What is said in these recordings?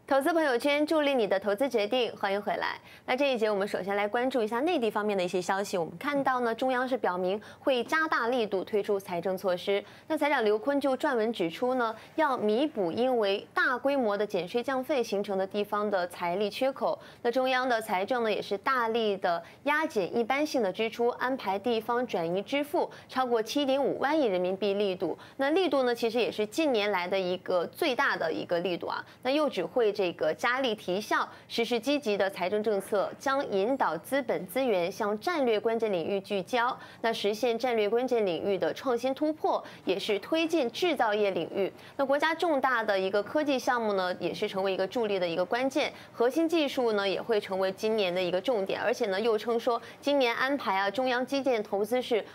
投资朋友圈助力你的投资决定，欢迎回来。那这一节我们首先来关注一下内地方面的一些消息。我们看到呢，中央是表明会加大力度推出财政措施。那财长刘昆就撰文指出呢，要弥补因为大规模的减税降费形成的地方的财力缺口。那中央的财政呢，也是大力的压减一般性的支出，安排地方转移支付超过7.5万亿人民币力度。那力度呢，其实也是近年来的一个最大的一个力度啊。那又只会这个加力提效，实施积极的财政政策，将引导资本资源向战略关键领域聚焦，那实现战略关键领域的创新突破，也是推进制造业领域。那国家重大的一个科技项目呢，也是成为一个助力的一个关键，核心技术呢也会成为今年的一个重点，而且呢又称说今年安排中央基建投资是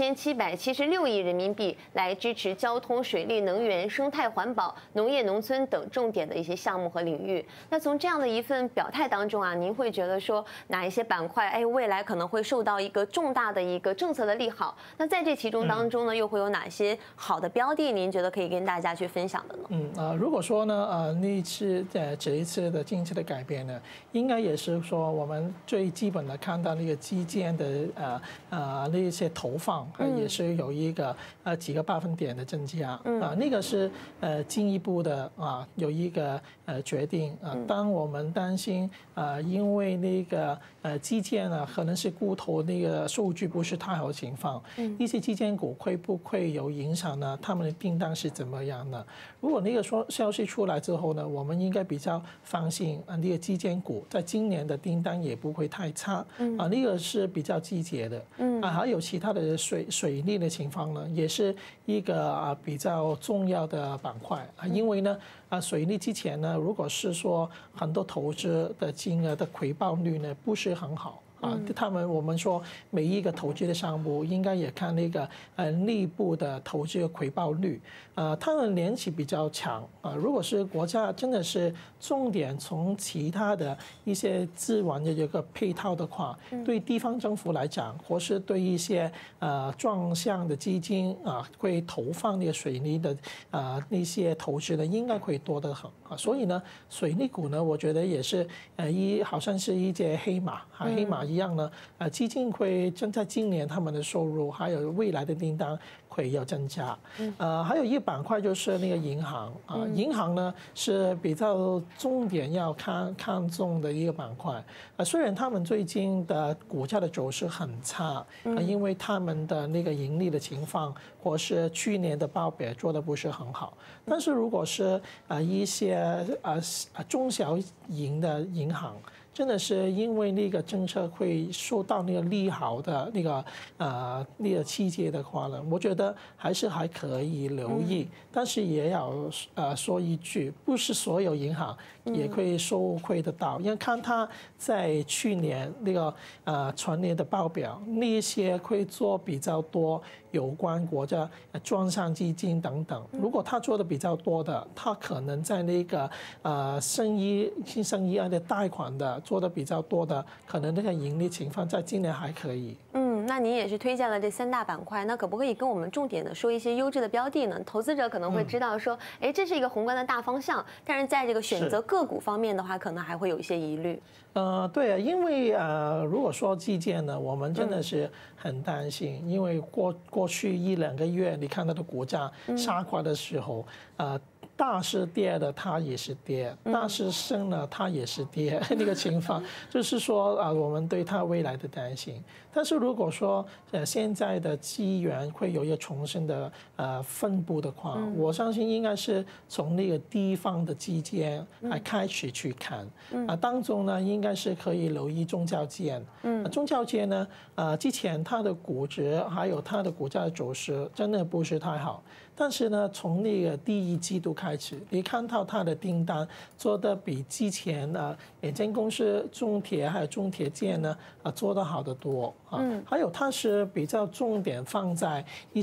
5776亿人民币，来支持交通、水利、能源、生态环保、农业农村等重点的一些项目和领域。那从这样的一份表态当中您会觉得说哪一些板块未来可能会受到一个重大的一个政策的利好？那在这其中当中呢，又会有哪些好的标的？您觉得可以跟大家去分享的呢？ 如果说呢，这一次的经济的改变呢，应该也是说我们最基本的看到那个基建的那些投放也是有一个几个百分点的增加那个是进一步的有一个决定当我们担心因为那个基建可能是估投那个数据不是太好的情况，一些基建股会不会有影响呢？他们的订单是怎么样呢？如果那个消息出来之后呢，我们应该比较放心那个基建股在今年的订单也不会太差那个是比较积极的还有其他的水利的情况呢，也是一个比较重要的板块因为呢水利之前呢，如果是说很多投资的金额的回报率呢不是很好我们说每一个投资的项目应该也看那个内部的投资的回报率它们联系比较强如果是国家真的是重点从其他的一些资源的这个配套的话，对地方政府来讲，或是对一些专项的基金会投放那个水利的那些投资呢，应该会多得很所以呢，水利股呢，我觉得也是好像是一隻黑马黑马一样呢基金会在今年他们的收入还有未来的订单会有增加还有一个板块就是那个银行银行呢是比较重点要看重的一个板块虽然他们最近的股价的走势很差因为他们的那个盈利的情况或是去年的报表做的不是很好，但是如果是一些中小型的银行真的是因为那个政策会受到那个利好的那个期间的话呢，我觉得还可以留意，但是也要说一句，不是所有银行也会受惠得到，因为看他在去年那个全年的报表，那些会做比较多有关国家专项基金等等，如果他做的比较多的，他可能在那个新生意的贷款的做的比较多的，可能那个盈利情况在今年还可以。 那您也是推荐了这3大板块，那可不可以跟我们重点的说一些优质的标的呢？投资者可能会知道说，这是一个宏观的大方向，但是在这个选择个股方面的话，可能还会有一些疑虑。 对因为如果说基建呢，我们真的是很担心，因为过去1-2个月，你看到的股价下滑的时候，大势跌的它也是跌，大势升了它也是跌，那个情况就是说我们对它未来的担心。但是如果说现在的资源会有一个重新的分布的话，我相信应该是从那个地方的基建开始去看当中呢应该是可以留意中交建中交建呢之前它的估值还有它的股价的走势真的不是太好，但是呢从那个第1季度开始，你看到它的订单做的比之前眼镜公司中铁还有中铁建呢做得好得多还有它是比较重点放在一些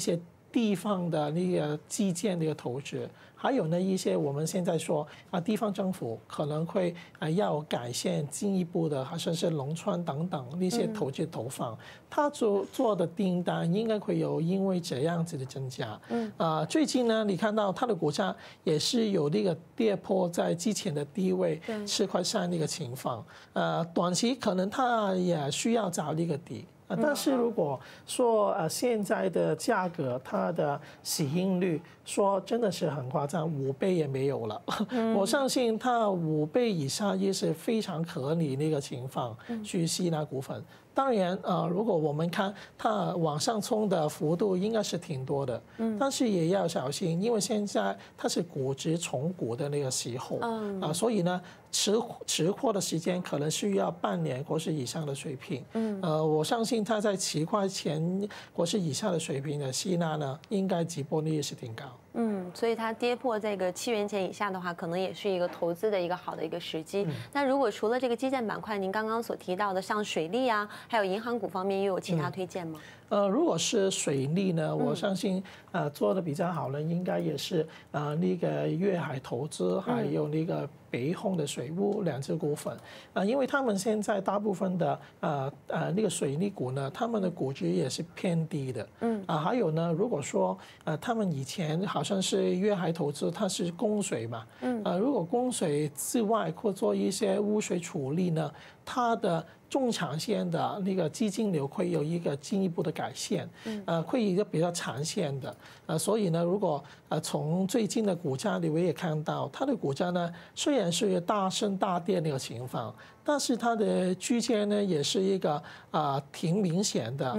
地方的那个基建的一个投资。还有呢，一些我们现在说地方政府可能会要改善进一步的，甚至是农村等等那些投资投放，他做的订单应该会有因为这样子的增加。最近呢，你看到它的股价也是有那个跌破在之前的低位4.3那个情况。短期可能它也需要找那个底。但是如果说现在的价格，它的市盈率说真的是很夸张，5倍也没有了。我相信它5倍以上也是非常合理那个情况去吸纳股份。当然如果我们看它往上冲的幅度应该是挺多的，但是也要小心，因为现在它是估值重估的那个时候所以呢持货的时间可能需要半年或是以上的水平。我相信它在7块钱或是以下的水平的吸纳呢，应该直播率也是挺高。 所以它跌破这个7元钱以下的话，可能也是一个投资的一个好的一个时机。那如果除了这个基建板块，您刚刚所提到的像水利啊，还有银行股方面，又有其他推荐吗？ 如果是水利呢，我相信做的比较好的应该也是那个粤海投资，还有那个北控的水务2只股份因为他们现在大部分的那个水利股呢，他们的估值也是偏低的。还有呢，如果说他们以前好像是粤海投资，它是供水嘛，如果供水之外或做一些污水处理呢，它的中长线的那个资金流会有一个进一步的改善，会有一个比较长线的，所以呢，如果从最近的股价里我也看到，它的股价呢虽然是大升大跌那个情况，但是它的区间呢也是一个挺明显的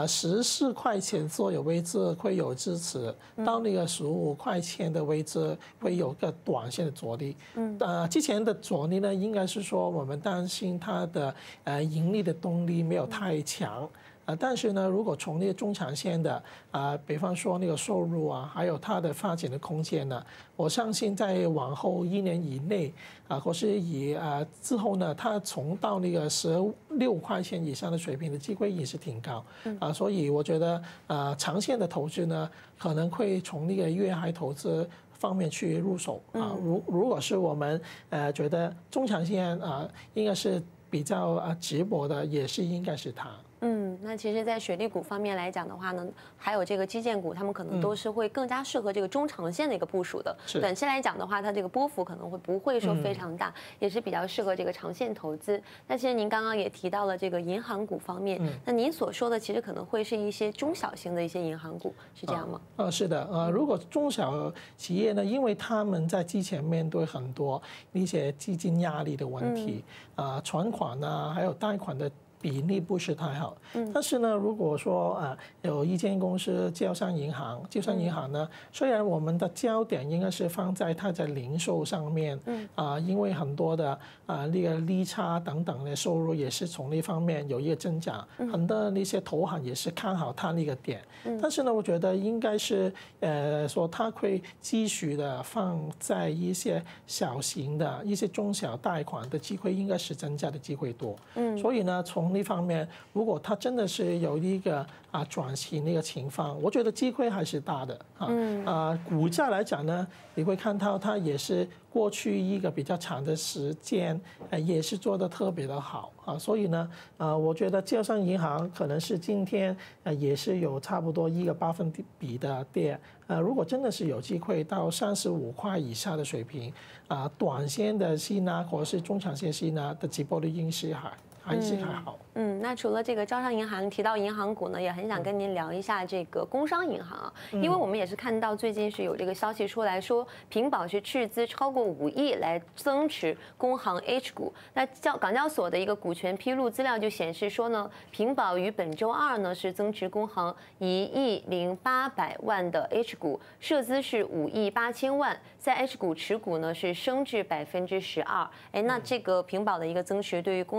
，14块钱左右位置会有支持，到那个15块钱的位置会有个短线的阻力。之前的阻力呢，应该是说我们担心它的盈利的动力没有太强。但是呢，如果从那个中长线的比方说那个收入还有它的发展的空间呢，我相信在往后1年以内或是之后呢，它重到那个16块钱以上的水平的机会也是挺高所以我觉得长线的投资呢，可能会从那个粤海投资方面去入手如果是我们觉得中长线应该是比较直播的，也是应该是它。 那其实，在水利股方面来讲的话呢，还有这个基建股，他们可能都是会更加适合这个中长线的一个部署的。短期来讲的话，它这个波幅可能不会说非常大，也是比较适合这个长线投资。那其实您刚刚也提到了这个银行股方面，那您所说的其实可能会是一些中小型的一些银行股，是这样吗？ 是的，如果中小企业呢，因为他们在之前面对很多一些资金压力的问题，存款还有贷款的比例不是太好，但是呢，如果说有一间公司招商银行呢，虽然我们的焦点应该是放在它的零售上面，因为很多的那个利差等等的收入也是从那方面有一个增长，很多那些投行也是看好它那个点，但是呢，我觉得应该是说它会继续的放在一些小型的一些中小贷款的机会，应该是增加的机会多，所以呢，从那方面，如果它真的是有一个转型那个情况，我觉得机会还是大的股价来讲呢，你会看到它也是过去一个比较长的时间也是做得特别的好所以呢我觉得招商银行可能是今天也是有差不多1个百分比的跌如果真的是有机会到35块以下的水平短线的吸纳或者是中长线吸纳的直播率应是还是还好。 那除了这个招商银行，提到银行股呢，也很想跟您聊一下这个工商银行因为我们也是看到最近是有这个消息出来说，平保是斥资超过5亿来增持工行 H 股。那港交所的一个股权披露资料就显示说呢，平保于本周2呢是增持工行1亿0800万的 H 股，涉资是5亿8000万，在 H 股持股呢是升至12%。那这个平保的一个增持对于工商银行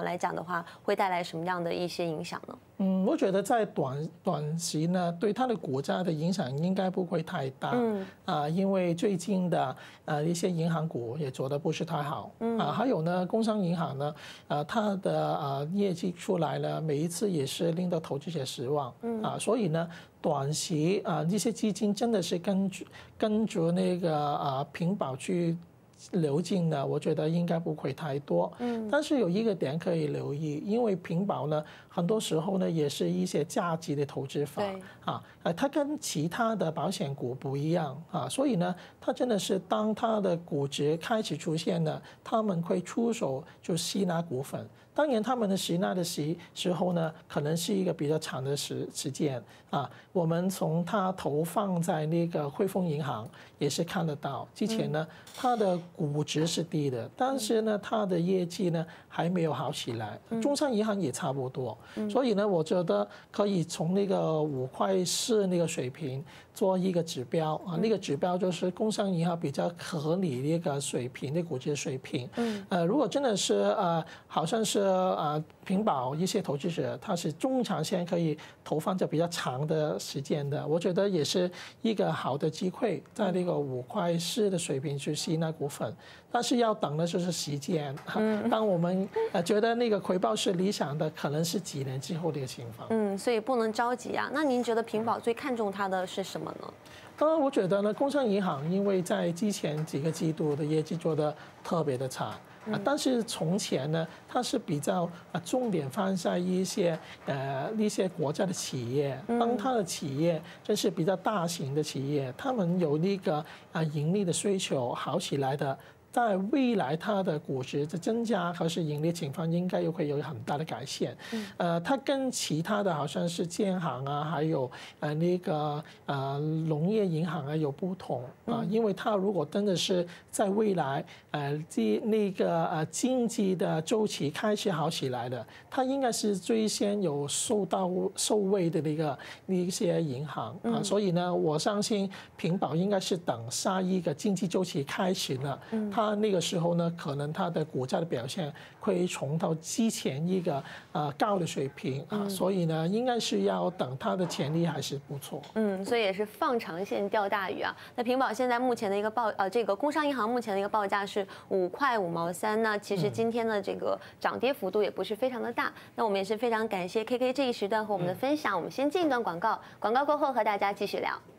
来讲的话，会带来什么样的一些影响呢？ 我觉得在短期呢，对它的股价的影响应该不会太大。因为最近的一些银行股也做得不是太好。还有呢，工商银行呢，它的业绩出来了，每一次也是令到投资者失望。所以呢，短期这些基金真的是跟着那个平保去流进的，我觉得应该不会太多。但是有一个点可以留意，因为平保呢，很多时候呢也是一些价值的投资法它跟其他的保险股不一样所以呢，它真的是当它的估值开始出现了，他们会出手就吸纳股份。当然，他们的吸纳的时候呢，可能是一个比较长的时间我们从它投放在那个汇丰银行也是看得到，之前呢，它的估值是低的，但是呢，它的业绩呢还没有好起来。中商银行也差不多，所以呢，我觉得可以从那个5块4那个水平做一个指标那个指标就是工商银行比较合理的一个水平的估值水平。如果真的是好像是平保一些投资者，他是中长线可以投放在比较长的时间的，我觉得也是一个好的机会，在那个5块4的水平去吸纳股份。但是要等的就是时间当我们觉得那个回报是理想的，可能是几年之后的一个情况。 所以不能着急啊。那您觉得平保最看重它的是什么呢？ 我觉得呢，工商银行因为在之前几个季度的业绩做得特别的差。但是从前呢，它是比较重点放在一些国家的企业，当它的企业真是比较大型的企业，他们有那个盈利的需求好起来的。在未来，它的估值的增加和是盈利情况应该又会有很大的改善。它跟其他的好像是建行还有那个农业银行有不同因为它如果真的是在未来那个经济的周期开始好起来的，它应该是最先有受惠的那一些银行所以呢，我相信平保应该是等下一个经济周期开始了，它那个时候呢，可能它的股价的表现会重到之前一个高的水平所以呢，应该是要等它的潜力还是不错。 所以也是放长线钓大鱼啊。那平保现在目前的一个这个工商银行目前的一个报价是5块5毛3，那其实今天的这个涨跌幅度也不是非常的大。那我们也是非常感谢 KK 这一时段和我们的分享。我们先进一段广告，广告过后和大家继续聊。